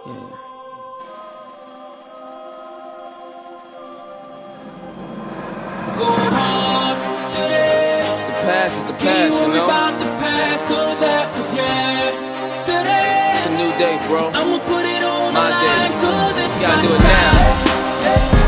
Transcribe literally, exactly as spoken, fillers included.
Yeah. Go hard today. The past is the Can't past, you worry know? about the past, cause that was yesterday. It's a new day, bro. I'ma put it on My the day. line, cause it's You gotta my do it now. time.